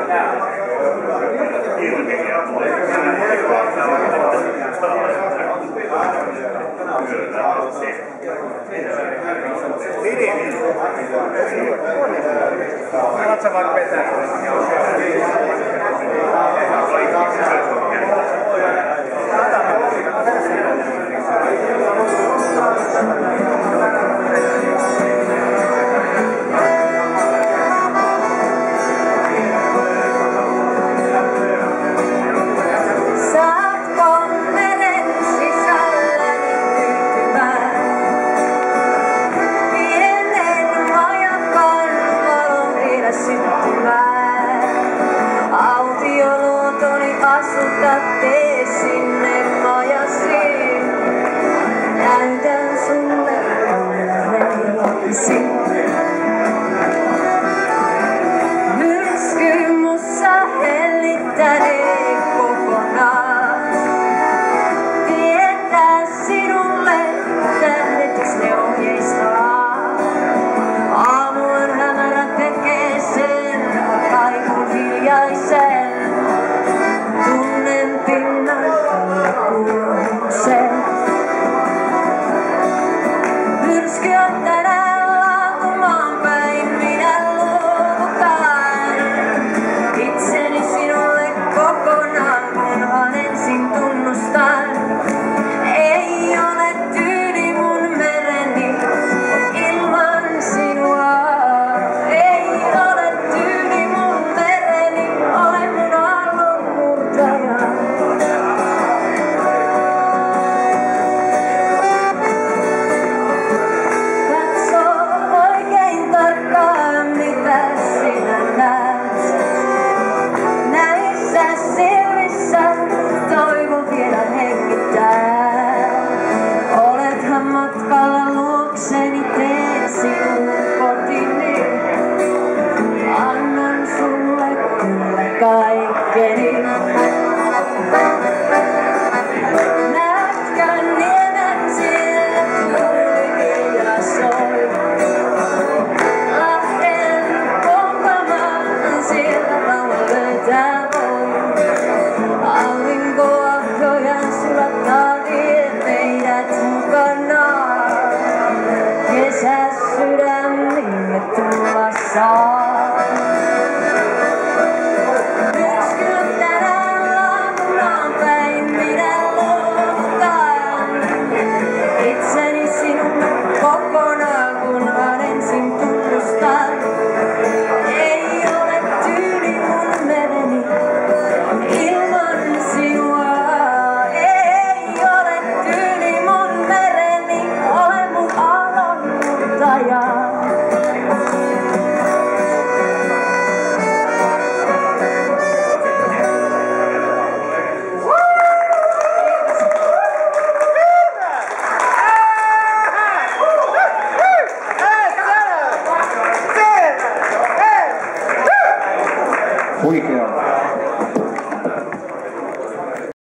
Haluatko vaikka vetää? Tee sinne majasiin, näytän sulle reisi. Myrsky mussa hellittänee kokonaan. Tietää sinulle tähdetys ne ohjeistaa. Aamuun hämärä tekee sen kaikun hiljaisen. Tunnen pinnan kuulumuksen. Myrsky on tänään laukumaan päin, minä luovutan itseni sinulle kokonaan, kunhan ensin tunnustan. Ei ole tyyli mun mereni ilman sinua. Ei ole tyyli mun mereni, ole mun aallon murtaja. Katso oikein tarkkaan, mitä sinä näet. Näissä silmissä toivon vielä hengittää. Olethan matkalla luokseni, teen sinun kotini. Annan sulle kyllä kaikkeni. Näetkö niemen, siellä tuuli ja soi. Lahden kompamaan, siellä laulu löytää voi. Aurinkoa köyhän sulattaa, vie meidät mukanaan. Kesä sydämimme tulla saa. Myrsky on tänään laukumaan päin, minä luovutan itseni sinulle kokonaan, kunhan ensin tunnustan. Ei ole tyyli mun mereni ilman sinua. Ei ole tyyli mun mereni, ole mun aallon murtaja. Huikea.